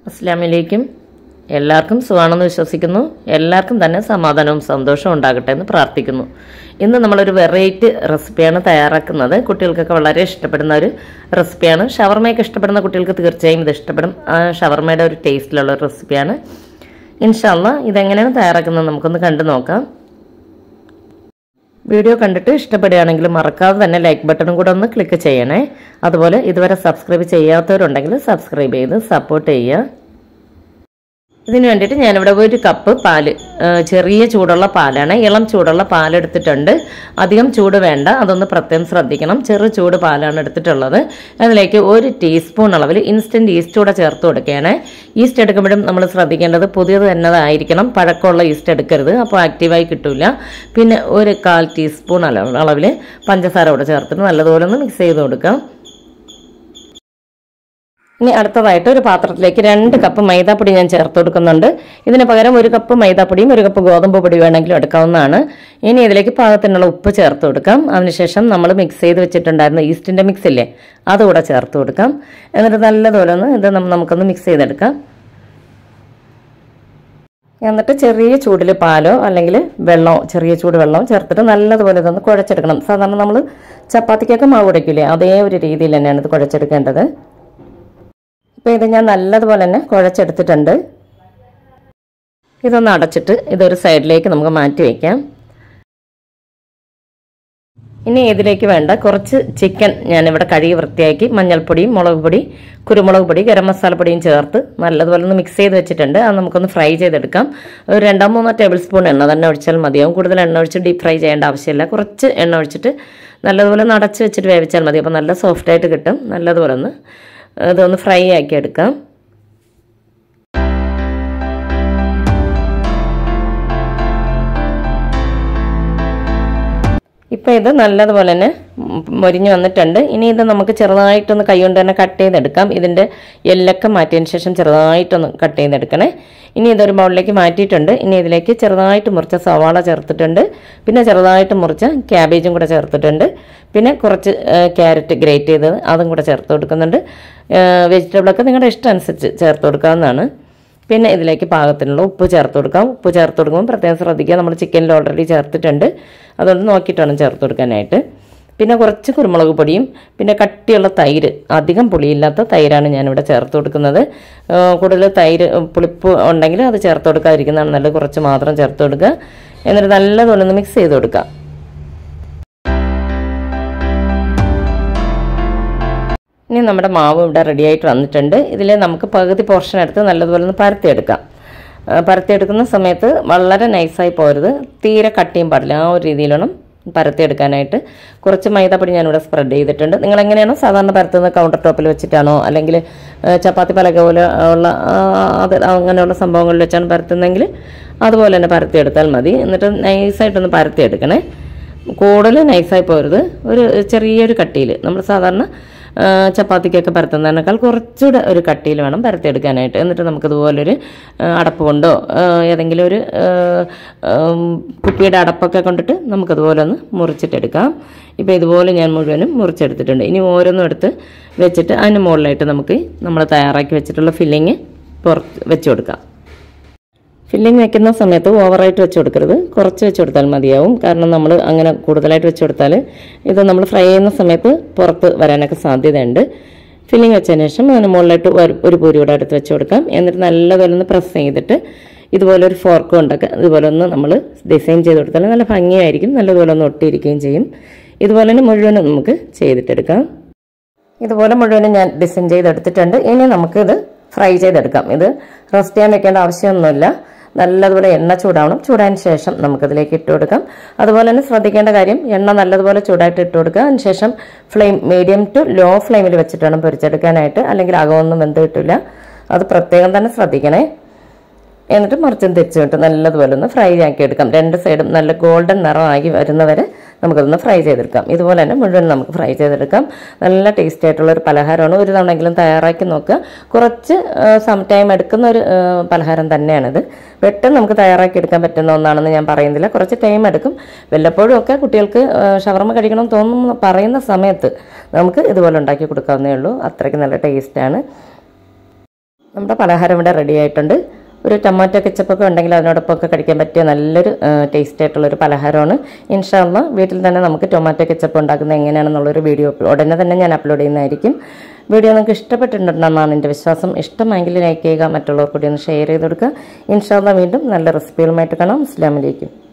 അസ്സലാമലൈക്കും. എല്ലാവർക്കും സുഖമാണെന്ന് വിശ്വസിക്കുന്നു. എല്ലാവർക്കും തന്നെ സമാധാനവും സന്തോഷവും ഉണ്ടാകട്ടെ എന്ന് പ്രാർത്ഥിക്കുന്നു. ഇന്ന് നമ്മളൊരു വെറൈറ്റി റെസിപ്പിയാണ് തയ്യാറാക്കുന്നത്. കുട്ടികൾക്കൊക്കെ വളരെ ഇഷ്ടപ്പെടുന്ന ഒരു റെസിപ്പിയാണ്. ഷവർമയൊക്കെ ഇഷ്ടപ്പെടുന്ന കുട്ടികൾക്ക് തീർച്ചയായും ഇത് ഇഷ്ടപ്പെടും. ഷവർമയുടെ ഒരു ടേസ്റ്റിലുള്ള ഒരു റെസിപ്പിയാണ്. ഇൻഷാ അല്ലാഹ് ഇതെങ്ങനെയാണ് തയ്യാറാക്കുന്നത് നമുക്കൊന്ന് കണ്ടു നോക്കാം. വീഡിയോ കണ്ടിട്ട് ഇഷ്ടപ്പെടുകയാണെങ്കിൽ മറക്കാതെ തന്നെ ലൈക്ക് ബട്ടണും കൂടെ ഒന്ന് ക്ലിക്ക് ചെയ്യണേ. അതുപോലെ ഇതുവരെ സബ്സ്ക്രൈബ് ചെയ്യാത്തവരുണ്ടെങ്കിൽ സബ്സ്ക്രൈബ് ചെയ്ത് സപ്പോർട്ട് ചെയ്യുക. ഇതിന് വേണ്ടിയിട്ട് ഞാനിവിടെ ഒരു കപ്പ് പാല്, ചെറിയ ചൂടുള്ള പാലാണ്, ഇളം ചൂടുള്ള പാലെടുത്തിട്ടുണ്ട്. അധികം ചൂട് വേണ്ട, അതൊന്ന് പ്രത്യേകം ശ്രദ്ധിക്കണം. ചെറു ചൂട് പാലാണ് എടുത്തിട്ടുള്ളത്. അതിലേക്ക് 1 ടീസ്പൂൺ അളവിൽ ഇൻസ്റ്റൻറ്റ് ഈസ്റ്റ് കൂടെ ചേർത്ത് കൊടുക്കുകയാണ്. ഈസ്റ്റ് എടുക്കുമ്പോഴും നമ്മൾ ശ്രദ്ധിക്കേണ്ടത് പുതിയത് തന്നെയായിരിക്കണം, പഴക്കമുള്ള ഈസ്റ്റ് എടുക്കരുത്, അപ്പോൾ ആക്റ്റീവായി കിട്ടില്ല. പിന്നെ 1/4 ടീസ്പൂൺ അളവിൽ പഞ്ചസാര കൂടെ ചേർത്തിട്ട് നല്ലതുപോലെ ഒന്ന് മിക്സ് ചെയ്ത് കൊടുക്കാം. ഇനി അടുത്തതായിട്ട് ഒരു പാത്രത്തിലേക്ക് 2 കപ്പ് മൈദാപ്പൊടി ഞാൻ ചേർത്ത് കൊടുക്കുന്നുണ്ട്. ഇതിന് പകരം 1 കപ്പ് മൈദാപ്പൊടിയും 1 കപ്പ് ഗോതമ്പ് പൊടി വേണമെങ്കിലും എടുക്കാവുന്നതാണ്. ഇനി ഇതിലേക്ക് പാകത്തിനുള്ള ഉപ്പ് ചേർത്ത് കൊടുക്കാം. അതിനുശേഷം നമ്മൾ മിക്സ് ചെയ്ത് വെച്ചിട്ടുണ്ടായിരുന്ന ഈസ്റ്റിൻ്റെ മിക്സ് ഇല്ലേ, അതുകൂടെ ചേർത്ത് കൊടുക്കാം. എന്നിട്ട് നല്ലതുപോലെ ഒന്ന് ഇത് നമുക്കൊന്ന് മിക്സ് ചെയ്തെടുക്കാം. എന്നിട്ട് ചെറിയ ചൂടിൽ പാലോ അല്ലെങ്കിൽ വെള്ളമോ, ചെറിയ ചൂട് വെള്ളമോ ചേർത്തിട്ട് നല്ലതുപോലെ ഇതൊന്ന് കുഴച്ചെടുക്കണം. സാധാരണ നമ്മൾ ചപ്പാത്തിക്കൊക്കെ മാവ് കുഴയ്ക്കില്ലേ, അതേ ഒരു രീതിയിൽ തന്നെയാണ് ഇത് കുഴച്ചെടുക്കേണ്ടത്. ഇപ്പോൾ ഇത് ഞാൻ നല്ലതുപോലെ തന്നെ കുഴച്ചെടുത്തിട്ടുണ്ട്. ഇതൊന്ന് അടച്ചിട്ട് ഇതൊരു സൈഡിലേക്ക് നമുക്ക് മാറ്റി വയ്ക്കാം. ഇനി ഇതിലേക്ക് വേണ്ട കുറച്ച് ചിക്കൻ ഞാനിവിടെ കഴുകി വൃത്തിയാക്കി മഞ്ഞൾപ്പൊടിയും മുളക് പൊടി, കുരുമുളക് പൊടി, ഗരം മസാലപ്പൊടിയും ചേർത്ത് നല്ലതുപോലെ ഒന്ന് മിക്സ് ചെയ്ത് വെച്ചിട്ടുണ്ട്. അത് നമുക്കൊന്ന് ഫ്രൈ ചെയ്തെടുക്കാം. ഒരു 2-3 ടേബിൾ സ്പൂൺ എണ്ണ തന്നെ ഒഴിച്ചാൽ മതിയാവും. കൂടുതൽ എണ്ണ ഒഴിച്ച് ഡീപ്പ് ഫ്രൈ ചെയ്യേണ്ട ആവശ്യമില്ല. കുറച്ച് എണ്ണ ഒഴിച്ചിട്ട് നല്ലതുപോലെ അടച്ച് വെച്ചിട്ട് വേവിച്ചാൽ മതി. അപ്പോൾ നല്ല സോഫ്റ്റായിട്ട് കിട്ടും. നല്ലതുപോലെ ഒന്ന് ഇതൊന്ന് ഫ്രൈ ആക്കി എടുക്കാം. ഇപ്പോൾ ഇത് നല്ലതുപോലെ തന്നെ മൊരിഞ്ഞ് വന്നിട്ടുണ്ട്. ഇനി ഇത് നമുക്ക് ചെറുതായിട്ടൊന്ന് കൈകൊണ്ട് തന്നെ കട്ട് ചെയ്തെടുക്കാം. ഇതിൻ്റെ എല്ലൊക്കെ മാറ്റിയതിന് ശേഷം ചെറുതായിട്ടൊന്ന് കട്ട് ചെയ്തെടുക്കണേ. ഇനി ഇതൊരു ബൗളിലേക്ക് മാറ്റിയിട്ടുണ്ട്. ഇനി ഇതിലേക്ക് ചെറുതായിട്ട് മുറിച്ച സവാള ചേർത്തിട്ടുണ്ട്. പിന്നെ ചെറുതായിട്ട് മുറിച്ച ക്യാബേജും കൂടെ ചേർത്തിട്ടുണ്ട്. പിന്നെ കുറച്ച് ക്യാരറ്റ് ഗ്രേറ്റ് ചെയ്തത് അതും കൂടെ ചേർത്ത് കൊടുക്കുന്നുണ്ട്. വെജിറ്റബിളൊക്കെ നിങ്ങളുടെ ഇഷ്ടം അനുസരിച്ച് ചേർത്ത് കൊടുക്കാവുന്നതാണ്. പിന്നെ ഇതിലേക്ക് പാകത്തിനുള്ള ഉപ്പ് ചേർത്ത് കൊടുക്കാം. ഉപ്പ് ചേർത്ത് കൊടുക്കുമ്പോൾ പ്രത്യേകം ശ്രദ്ധിക്കുക, നമ്മൾ ചിക്കനിൽ ഓൾറെഡി ചേർത്തിട്ടുണ്ട്, അതുകൊണ്ട് നോക്കിയിട്ട് വേണം ചേർത്ത് കൊടുക്കാനായിട്ട്. പിന്നെ കുറച്ച് കുരുമുളക് പൊടിയും പിന്നെ കട്ടിയുള്ള തൈര്, അധികം പുളിയില്ലാത്ത തൈരാണ് ഞാനിവിടെ ചേർത്ത് കൊടുക്കുന്നത്. കൂടുതൽ തൈര് പുളിപ്പ് ഉണ്ടെങ്കിൽ അത് ചേർത്ത് കൊടുക്കാതിരിക്കുന്നതാണ് നല്ലത്. കുറച്ച് മാത്രം ചേർത്ത് കൊടുക്കുക. എന്നിട്ട് നല്ലതുപോലെ ഒന്ന് മിക്സ് ചെയ്ത് കൊടുക്കുക. ഇനി നമ്മുടെ മാവ് ഇവിടെ റെഡി ആയിട്ട് വന്നിട്ടുണ്ട്. ഇതിൽ നമുക്ക് പകുതി പോർഷൻ എടുത്ത് നല്ലതുപോലെ ഒന്ന് പരത്തിയെടുക്കാം. പരത്തിയെടുക്കുന്ന സമയത്ത് വളരെ നൈസായി പോരുത്, തീരെ കട്ടിയും പാടില്ല. ആ ഒരു രീതിയിൽ വേണം പരത്തിയെടുക്കാനായിട്ട്. കുറച്ച് മൈദാപ്പൊടി ഞാനിവിടെ സ്പ്രെഡ് ചെയ്തിട്ടുണ്ട്. നിങ്ങൾ എങ്ങനെയാണോ സാധാരണ പരത്തുന്നത്, കൗണ്ടർ ടോപ്പിൽ വെച്ചിട്ടാണോ അല്ലെങ്കിൽ ചപ്പാത്തി പലക പോലെ ഉള്ള അത് അങ്ങനെയുള്ള സംഭവങ്ങളിൽ വെച്ചാണ് പരത്തുന്നതെങ്കിൽ അതുപോലെ തന്നെ പരത്തിയെടുത്താൽ മതി. എന്നിട്ട് നൈസായിട്ടൊന്ന് പരത്തിയെടുക്കണേ. കൂടുതൽ നൈസായി പോരുത്, ഒരു ചെറിയൊരു കട്ടിയിൽ, നമ്മൾ സാധാരണ ചപ്പാത്തിക്കൊക്കെ പരത്തുന്നതിനേക്കാൾ കുറച്ചുകൂടെ ഒരു കട്ടിയിൽ വേണം പരത്തിയെടുക്കാനായിട്ട്. എന്നിട്ട് നമുക്കിതുപോലൊരു അടപ്പ് കൊണ്ടോ ഏതെങ്കിലും ഒരു കുപ്പിയുടെ അടപ്പൊക്കെ കൊണ്ടിട്ട് നമുക്കതുപോലെ ഒന്ന് മുറിച്ചിട്ടെടുക്കാം. ഇപ്പോൾ ഇതുപോലെ ഞാൻ മുഴുവനും മുറിച്ചെടുത്തിട്ടുണ്ട്. ഇനി ഓരോന്നും എടുത്ത് വെച്ചിട്ട് അതിന് മുകളിലായിട്ട് നമുക്ക് നമ്മൾ തയ്യാറാക്കി വെച്ചിട്ടുള്ള ഫില്ലിങ് വെച്ച് കൊടുക്കാം. ഫില്ലിങ് വെക്കുന്ന സമയത്ത് ഓവറായിട്ട് വെച്ച് കൊടുക്കരുത്, കുറച്ച് വെച്ച് കൊടുത്താൽ മതിയാവും. കാരണം നമ്മൾ അങ്ങനെ കൂടുതലായിട്ട് വെച്ച് കൊടുത്താൽ ഇത് നമ്മൾ ഫ്രൈ ചെയ്യുന്ന സമയത്ത് പുറത്ത് വരാനൊക്കെ സാധ്യതയുണ്ട്. ഫില്ലിങ് വെച്ചതിന് ശേഷം അതിന് മുകളിലായിട്ട് ഒരു പൂരി കൂടെ എടുത്ത് വെച്ച് കൊടുക്കാം. എന്നിട്ട് നല്ലപോലെ ഒന്ന് പ്രസ് ചെയ്തിട്ട് ഇതുപോലെ ഒരു ഫോർക്ക് കൊണ്ടൊക്കെ ഇതുപോലെ ഒന്ന് നമ്മൾ ഡിസൈൻ ചെയ്ത് കൊടുത്താൽ നല്ല ഭംഗിയായിരിക്കും, നല്ലതുപോലെ ഒന്ന് ഒട്ടിയിരിക്കുകയും ചെയ്യും. ഇതുപോലെ തന്നെ മുഴുവനും നമുക്ക് ചെയ്തിട്ടെടുക്കാം. ഇതുപോലെ മുഴുവനും ഞാൻ ഡിസൈൻ ചെയ്തെടുത്തിട്ടുണ്ട്. ഇനി നമുക്കിത് ഫ്രൈ ചെയ്തെടുക്കാം. ഇത് റെസ്റ്റ് ചെയ്യാൻ വെക്കേണ്ട ആവശ്യമൊന്നുമില്ല. നല്ലതുപോലെ എണ്ണ ചൂടാവണം. ചൂടായതിന് ശേഷം നമുക്കതിലേക്ക് ഇട്ട് കൊടുക്കാം. അതുപോലെ തന്നെ ശ്രദ്ധിക്കേണ്ട കാര്യം, എണ്ണ നല്ലതുപോലെ ചൂടായിട്ട് ഇട്ട് കൊടുക്കുക. അതിനുശേഷം ഫ്ലെയിം മീഡിയം ടു ലോ ഫ്ലെയിമിൽ വെച്ചിട്ട് വേണം പൊരിച്ചെടുക്കാനായിട്ട്, അല്ലെങ്കിൽ അകമൊന്നും വെന്ത് കിട്ടില്ല. അത് പ്രത്യേകം തന്നെ ശ്രദ്ധിക്കണേ. എന്നിട്ട് മറിച്ചും തിരിച്ചുവിട്ട് നല്ലതുപോലെ ഒന്ന് ഫ്രൈ ആക്കി എടുക്കാം. 2 സൈഡും നല്ല ഗോൾഡൻ നിറമാക്കി വരുന്നവരെ നമുക്കതൊന്ന് ഫ്രൈ ചെയ്തെടുക്കാം. ഇതുപോലെ തന്നെ മുഴുവൻ നമുക്ക് ഫ്രൈ ചെയ്തെടുക്കാം. നല്ല ടേസ്റ്റി ആയിട്ടുള്ളൊരു പലഹാരമാണ്. ഒരു തവണയെങ്കിലും തയ്യാറാക്കി നോക്കുക. കുറച്ച് ടൈം എടുക്കുന്ന ഒരു പലഹാരം തന്നെയാണിത്. പെട്ടെന്ന് നമുക്ക് തയ്യാറാക്കി എടുക്കാൻ പറ്റുന്ന ഒന്നാണെന്ന് ഞാൻ പറയുന്നില്ല, കുറച്ച് ടൈം എടുക്കും. വല്ലപ്പോഴും ഒക്കെ കുട്ടികൾക്ക് ഷവർമ കഴിക്കണമെന്ന് തോന്നുന്നു പറയുന്ന സമയത്ത് നമുക്ക് ഇതുപോലെ ഉണ്ടാക്കി കൊടുക്കാവുന്നേ ഉള്ളൂ. അത്രയ്ക്ക് നല്ല ടേസ്റ്റാണ്. നമ്മുടെ പലഹാരം ഇവിടെ റെഡി ആയിട്ടുണ്ട്. ഒരു ടൊമാറ്റോ കെച്ചപ്പൊക്കെ ഉണ്ടെങ്കിൽ അതിനോടൊപ്പമൊക്കെ കഴിക്കാൻ പറ്റിയ നല്ലൊരു ടേസ്റ്റ് ആയിട്ടുള്ളൊരു പലഹാരമാണ്. ഇൻഷാ അല്ലാ വീട്ടിൽ തന്നെ നമുക്ക് ടൊമാറ്റോ കെച്ചപ്പ് ഉണ്ടാക്കുന്നത് എങ്ങനെയാണെന്നുള്ളൊരു വീഡിയോ ഉടനെ തന്നെ ഞാൻ അപ്ലോഡ് ചെയ്യുന്നതായിരിക്കും. വീഡിയോ നിങ്ങൾക്ക് ഇഷ്ടപ്പെട്ടിട്ടുണ്ടെന്നാണ് എൻ്റെ വിശ്വാസം. ഇഷ്ടമെങ്കിൽ ലൈക്ക് ചെയ്യുക, മറ്റുള്ളവർ കൂടി ഒന്ന് ഷെയർ ചെയ്ത് കൊടുക്കുക. ഇൻഷാ അല്ലാ വീണ്ടും നല്ല റെസിപ്പികളുമായിട്ട് കാണാം. അസ്സലാമു അലൈക്കും.